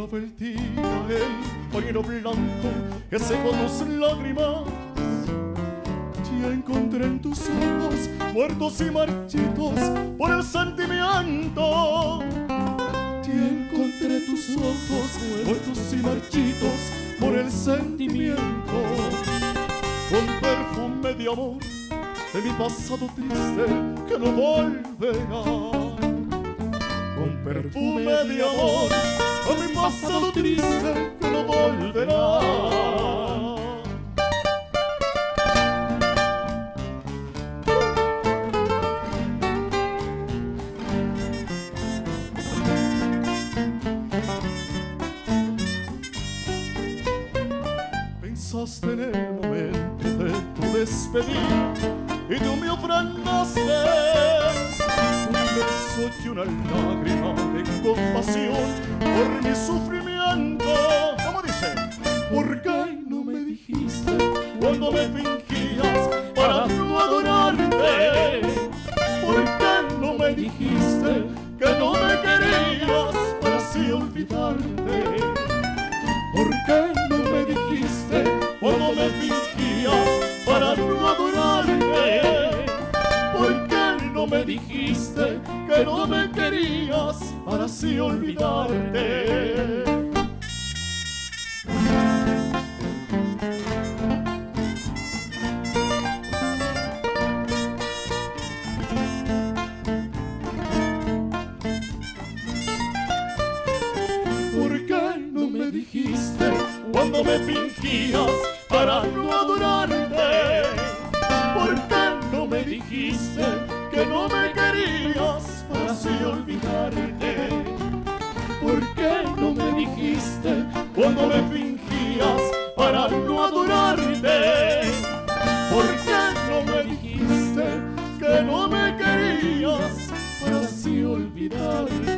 lloraba el día, el pañuelo blanco que secó tus lágrimas. Ya encontré en tus ojos muertos y marchitos por el sentimiento. Ya encontré tus ojos muertos y marchitos por el sentimiento. Con perfume de amor de mi pasado triste que no volverá. Con perfume de amor de mi pasado triste que no volverá. Pensaste en el momento de tu despedida y tú me ofrendaste un beso y una lágrima de compasión por mi sufrimiento. ¿Cómo dice? ¿Por qué no me dijiste cuando me fingías para no adorarte? ¿Por qué no me dijiste que no me querías para así olvidarte? ¿Por qué no me dijiste cuando me fingías para no adorarte? ¿Por qué no me dijiste que no me querías para así olvidarte? ¿Por qué no me dijiste cuando me fingías para no adorarte? ¿Por qué no me dijiste que no me querías para así olvidarte? ¿Por qué no me dijiste cuando me fingías para no adorarte? ¿Por qué no me dijiste que no me querías para así olvidarte?